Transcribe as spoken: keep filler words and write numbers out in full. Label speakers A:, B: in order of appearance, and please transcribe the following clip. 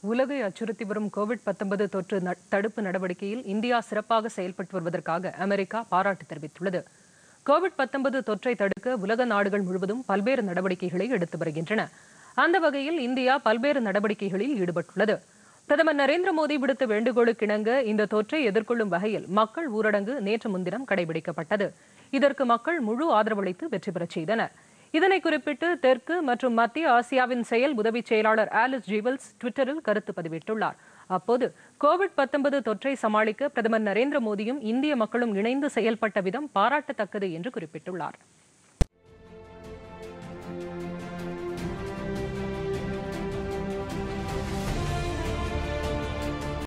A: உலகை அச்சுறுத்தி வரும் கோவிட் பத்தொன்பது தொற்று தடுப்பு நடவடிக்கையில் இந்தியா சிறப்பாக செயல்பட்டு வருவதற்காக அமெரிக்கா பாராட்டு தெரிவித்துள்ளது. கோவிட் பத்தொன்பது தொற்றை தடுக்க உலக நாடுகள் முழுவதும் பல்வேறு நடவடிக்கைகளை எடுத்து வருகின்றன. அந்த வகையில் இந்தியா பல்வேறு நடவடிக்கைகளில் ஈடுபட்டுள்ளது. பிரதமர் நரேந்திர மோடி விடுத்த வேண்டுகோளுக்கிணங்க இந்த தொற்றை எதிர்கொள்ளும் வகையில் மக்கள் ஊரடங்கு நேற்று முன்தினம் கடைபிடிக்கப்பட்டது. இதற்கு மக்கள் முழு ஆதரவளித்து வெற்றி பெறச் செய்தனர். இதனை குறிப்பிட்டு தெற்கு மற்றும் மத்திய ஆசியாவின் செயல் உதவி செயலாளர் ஆலிஸ் ஜீவல்ஸ் ட்விட்டரில் கருத்து பதிவிட்டுள்ளார். அப்போது கோவிட் பத்தொன்பது தொற்றை சமாளிக்க பிரதமர் நரேந்திர மோடியும் இந்திய மக்களும் இணைந்து செயல்பட்ட விதம் பாராட்டத்தக்கது என்று குறிப்பிட்டுள்ளார்.